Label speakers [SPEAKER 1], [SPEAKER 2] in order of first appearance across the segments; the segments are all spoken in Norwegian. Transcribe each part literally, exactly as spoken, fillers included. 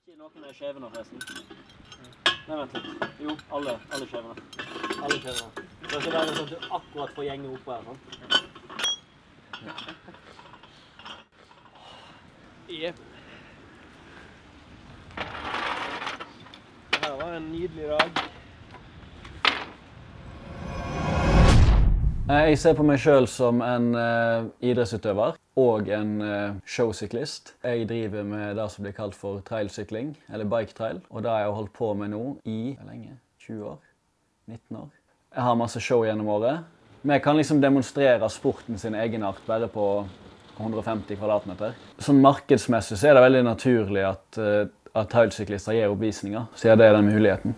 [SPEAKER 1] Ikke noen er skjeve nå, forresten. Nei, vent litt. Jo, alle, alle skjevene. Alle skjevene. Det skal være sånn at du akkurat får gjenge opp her, sånn. Jep. Det her var en nydelig dag.
[SPEAKER 2] Jeg ser på meg selv som en uh, idrettsutøver og en uh, showsyklist. Jeg driver med det som blir kalt for trailsykling, eller bike trail. Og det har jeg holdt på med nå i hvor lenge? tjue år? nitten år? Jeg har masse show gjennom året. Men jeg kan liksom demonstrere sporten sin egenart bare på hundre og femti kvadratmeter. Sånn markedsmessig så er det veldig naturlig at, uh, at trailsyklister gir oppvisninger, siden det er den muligheten.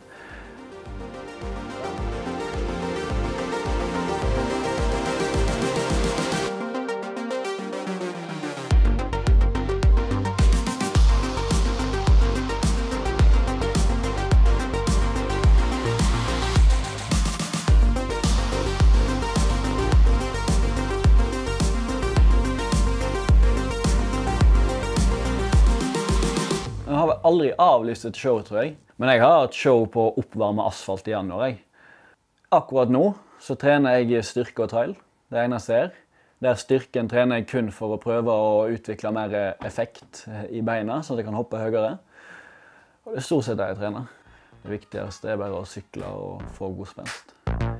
[SPEAKER 2] Jeg har aldri avlyst et show, tror jeg. Men jeg har et show på oppvarme asfalt i januar. Jeg. Akkurat nå så trener jeg styrke og trail. Det eneste er. Der styrken trener jeg kun for å prøve å utvikle mer effekt i beina, så at jeg kan hoppe høyere. Og det er stort sett det jeg trener. Det viktigste er bare å sykle og få god spenst.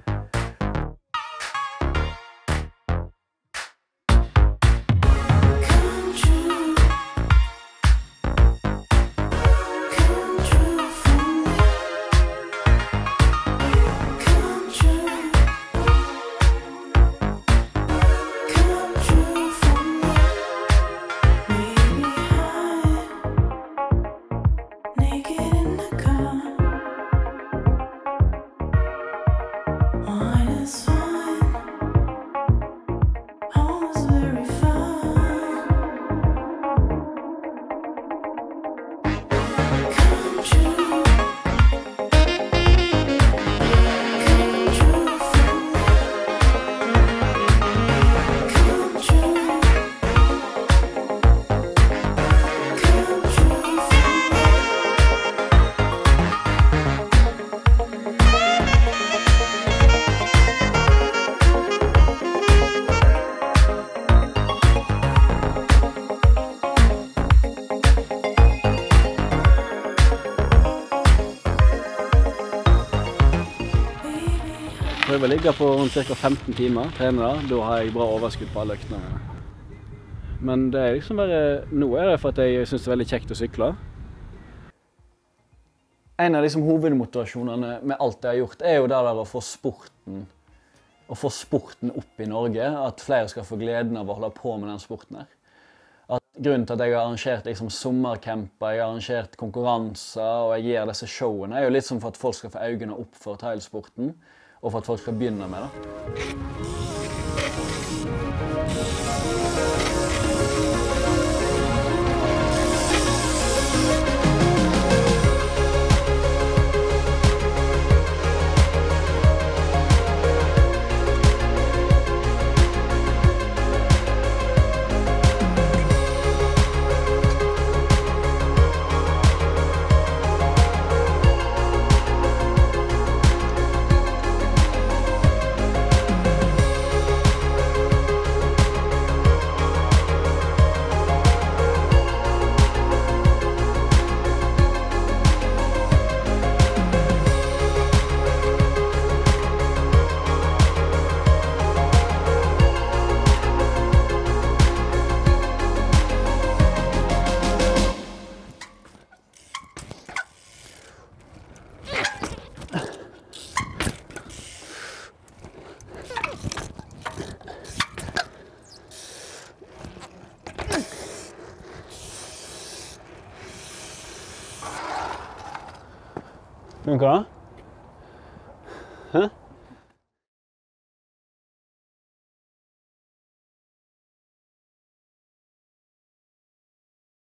[SPEAKER 2] Jeg prøver å ligge på rundt ca. femten timer, trene da. Da har jeg bra overskudd på alle øktene mine. Men det er liksom bare, nå er det for at jeg synes det er veldig kjekt å sykle. En av liksom hovedmotivasjonene med alt jeg har gjort er jo det der å få sporten, å få sporten opp i Norge, at flere skal få gleden av å holde på med den sporten her. At grunnen til at jeg har arrangert liksom, sommercamper, jeg har arrangert konkurranser og jeg gjør disse showene, er jo litt som for at folk skal få øynene opp for trailsporten, og for at folk skal begynne med det. Funker det? Hæ?